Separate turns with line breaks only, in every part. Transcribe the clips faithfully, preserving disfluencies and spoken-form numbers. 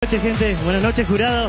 Buenas noches, gente. Buenas noches, jurado.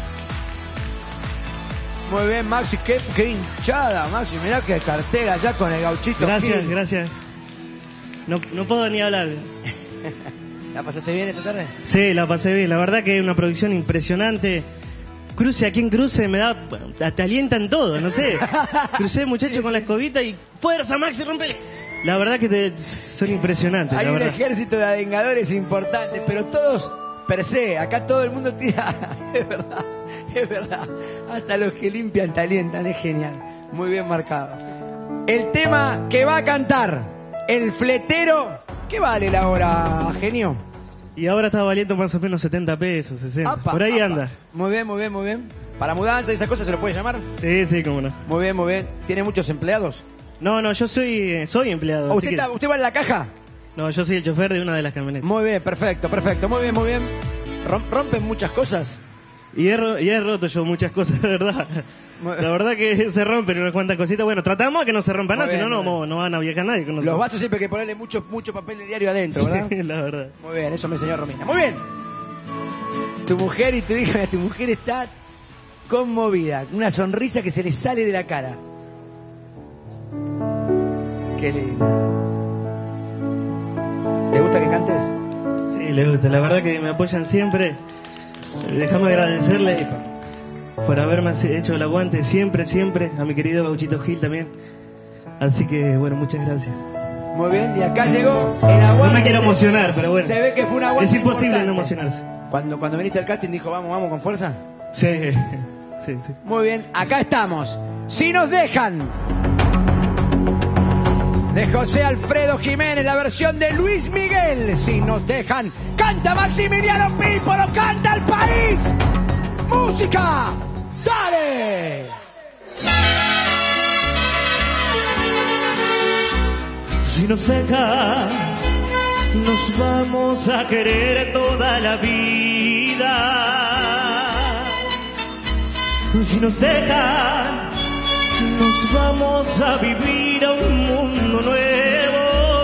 Muy bien, Maxi. Qué, qué hinchada, Maxi. Mirá qué cartera ya con el gauchito.
Gracias,
Gil.
gracias. No, no puedo ni hablar.
¿La pasaste bien esta tarde?
Sí, la pasé bien. La verdad que es una producción impresionante. Cruce a quien cruce, me da... Te alientan todo, no sé. Crucé, muchacho,
Sí,
con
sí.
la escobita y... ¡Fuerza, Maxi, rompele! La verdad que te, son impresionantes,
Hay
la
un
verdad.
ejército de vengadores importantes, pero todos per se. Acá todo el mundo tira. Es verdad, es verdad. Hasta los que limpian te alientan, es genial. Muy bien marcado. El tema que va a cantar el fletero. ¿Qué vale la hora, genio?
Y ahora está valiendo más o menos setenta pesos, sesenta.
Apa,
Por ahí
apa.
anda.
Muy bien, muy bien, muy bien. Para mudanza y esas cosas se lo puede llamar.
Sí, sí, cómo no.
Muy bien, muy bien. ¿Tiene muchos empleados?
No, no, yo soy, soy empleado. así
¿Usted,
que-
está- ¿Usted va en la caja?
No, yo soy el chofer de una de las camionetas.
Muy bien, perfecto, perfecto. Muy bien, muy bien. Rom- ¿Rompen muchas cosas?
Y he, ro- y he roto yo muchas cosas, de verdad.
Muy-
La verdad que se rompen unas cuantas cositas. Bueno, tratamos de que no se rompa
Muy
nada, si
bien,
no,
muy
no,
bien.
no van a viajar nadie con
Los
nosotros.
vasos siempre hay que ponerle mucho, mucho papel de diario adentro, ¿verdad?
Sí, la verdad.
Muy bien, eso me enseñó Romina. Muy bien. Tu mujer y tu hija, tu mujer está conmovida. Una sonrisa que se le sale de la cara. Qué lindo. ¿Le gusta que cantes?
Sí, le gusta. La verdad que me apoyan siempre. Déjame agradecerle por haberme hecho el aguante siempre, siempre. A mi querido Gauchito Gil también. Así que, bueno, muchas gracias.
Muy bien, y acá llegó el aguante.
No me quiero
Se-
emocionar, pero bueno.
Se ve que fue un aguante
Es imposible
importante.
no emocionarse.
Cuando, cuando viniste al casting dijo, vamos, vamos con fuerza.
Sí, sí, sí.
Muy bien, acá estamos. Si nos dejan. De José Alfredo Jiménez, la versión de Luis Miguel. Si nos dejan. Canta Maximiliano Pípolo, canta el país. Música. Dale.
Si nos dejan, nos vamos a querer toda la vida. Si nos dejan, nos vamos a vivir a un mundo nuevo.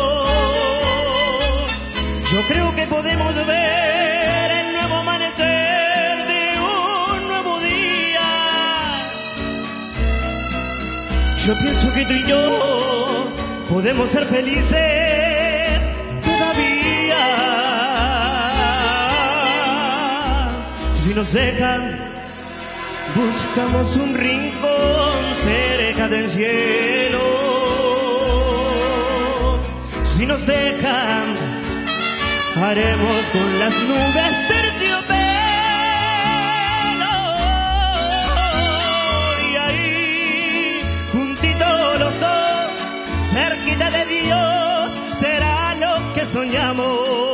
Yo creo que podemos ver el nuevo amanecer de un nuevo día. Yo pienso que tú y yo podemos ser felices todavía. Si nos dejan, buscamos un rincón cerca del cielo. Si nos dejan, haremos con las nubes terciopelo. Y ahí, juntitos los dos, cerquita de Dios, será lo que soñamos.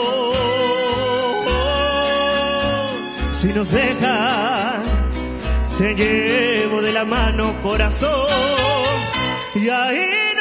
Si nos dejan, te llevo de la mano, corazón, y ahí